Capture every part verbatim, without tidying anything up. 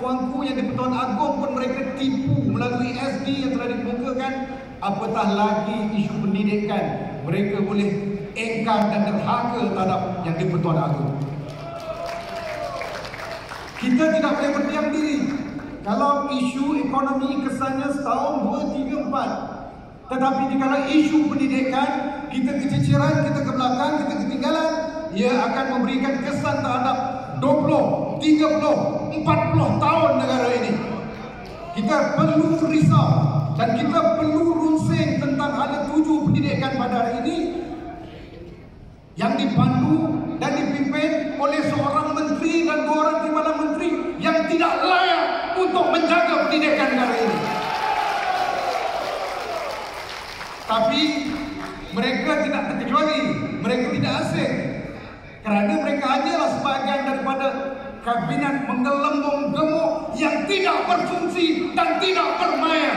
tuanku yang di-Pertuan Agong pun mereka tipu melalui S D yang telah dikemukakan, apatah lagi isu pendidikan. Mereka boleh engkar dan derhaka terhadap yang di-Pertuan Agong. Kita tidak boleh berdiam diri kalau isu ekonomi kesannya setahun, dua, tiga, empat. Tetapi jika isu pendidikan, kita keciciran, kita ke belakang, kita ketinggalan, ia akan memberikan kesan terhadap dua puluh, tiga puluh, empat puluh tahun negara ini. Kita perlu risau dan kita perlu runsing tentang ada tujuh pendidikan pada hari ini yang dipandu dan dipimpin oleh seorang menteri dan dua orang timbalan menteri yang tidak layak untuk menjaga pendidikan negara ini. Tapi mereka tidak terkecuali, mereka tidak asing, kerana mereka hanyalah sebahagian daripada kabinet menggelembung gemuk yang tidak berfungsi dan tidak bermaya.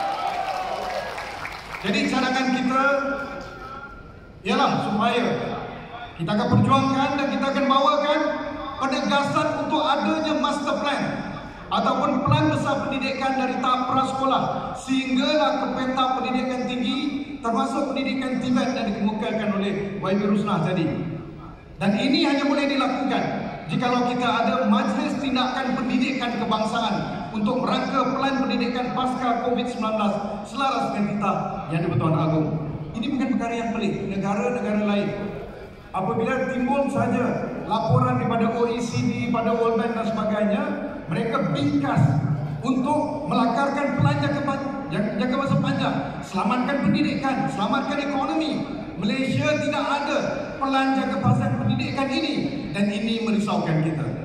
Jadi cadangan kita ialah supaya kita akan perjuangkan dan kita akan bawakan penegasan untuk adanya master plan ataupun plan besar pendidikan dari tahap prasekolah sehinggalah ke peta pendidikan tinggi, termasuk pendidikan Tibet yang dikemukakan oleh Y B Rusnah tadi. Dan ini hanya boleh dilakukan jikalau kita ada majlis tindakan pendidikan kebangsaan untuk merangka plan pendidikan pasca COVID sembilan belas selaras dengan kita yang di-Pertuan Agong. Ini bukan perkara yang pelik. Negara-negara lain apabila timbul saja laporan daripada O E C D, pada World Bank dan sebagainya, mereka bingkas untuk melakarkan pelan jangka, jangka masa panjang, selamatkan pendidikan, selamatkan ekonomi. Malaysia tidak ada pelan jangka panjang pendidikan ini, dan ini merisaukan kita.